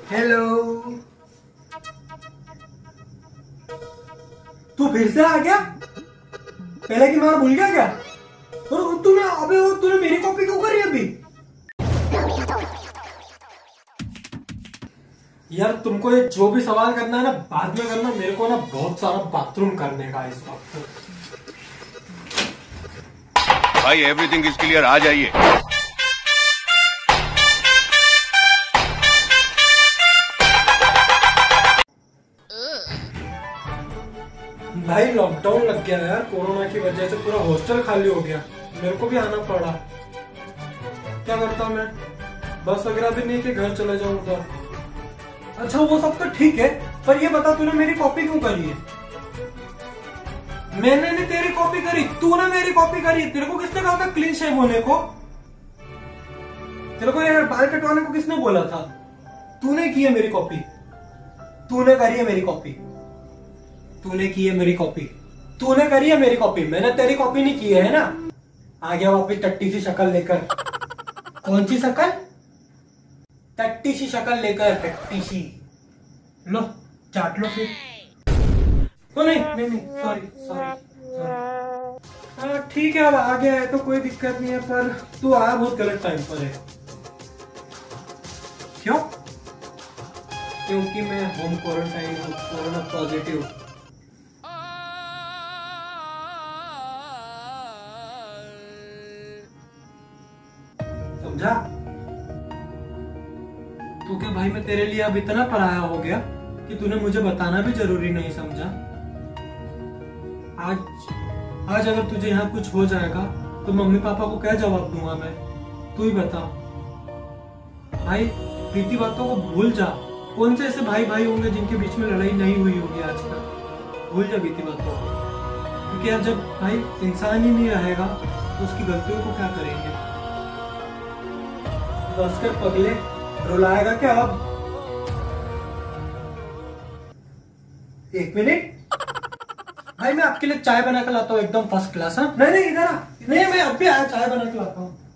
Hello. तू फिर से आ गया? पहले की मार भूल गया क्या? और तूने मेरी कॉपी क्यों करी अभी? यार तुमको ये जो भी सवाल करना है ना बाद में करना, मेरे को ना बहुत सारा बाथरूम करने का इस वक्त। भाई एवरीथिंग इज क्लियर, आ जाइए। भाई लॉकडाउन लग गया यार, कोरोना की वजह से पूरा हॉस्टल खाली हो गया। मेरे को भी आना पड़ा। क्या करता मैं? बस वगैरह भी नहीं कि घर चले जाऊं उधर। अच्छा वो सब तो ठीक है, पर ये बता तूने मेरी कॉपी क्यों करी है? मैंने नहीं तेरी कॉपी करी, तूने मेरी कॉपी करी है। तेरे को किसने कहा था क्लीन शेव होने को? तेरे को ये बाल कटवाने को किसने बोला था? तूने की है मेरी कॉपी, तूने करी है मेरी कॉपी, तूने की है मेरी कॉपी, तूने करी है मेरी कॉपी। मैंने तेरी कॉपी नहीं की है ना? आ गया वापिस टट्टी सी शक्ल लेकर। कौन सी शक्ल? टट्टी सी शक्ल लेकर, टट्टी सी। लो चाट लो फिर। तो नहीं सॉरी। ठीक है, अब आ गया है तो कोई दिक्कत नहीं है, पर तू आया बहुत गलत टाइम पर है। क्यों? क्योंकि मैं होम क्वारंटाइन हूँ, कोरोना पॉजिटिव। समझा? तो क्या भाई मैं तेरे लिए अब इतना पराया हो गया कि तूने मुझे बताना भी जरूरी नहीं समझा? आज अगर तुझे यहाँ कुछ हो जाएगा तो मम्मी पापा को क्या जवाब दूंगा मैं? तू ही बता। भाई बीती बातों को भूल जा। कौन से ऐसे भाई भाई होंगे जिनके बीच में लड़ाई नहीं हुई होगी आज तक? भूल जा बीती बातों को, क्योंकि यार जब भाई इंसान ही नहीं रहेगा तो उसकी गलतियों को क्या करेंगे? बस कर पगले, रुलाएगा क्या अब? एक मिनट भाई, मैं आपके लिए चाय बना के लाता हूँ, एकदम फर्स्ट क्लास। हाँ नहीं इधर आ। नहीं मैं अब भी आया, चाय बना के लाता हूँ।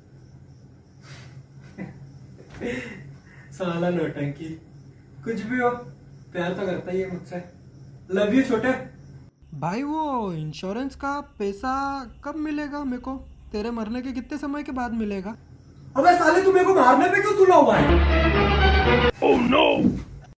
साला नौटंकी। कुछ भी हो, प्यार तो करता ही है मुझसे। लव यू छोटे भाई। वो इंश्योरेंस का पैसा कब मिलेगा मेरे को? तेरे मरने के कितने समय के बाद मिलेगा? अबे साले तू मेरे को मारने पे क्यों तुला हुआ है? Oh no!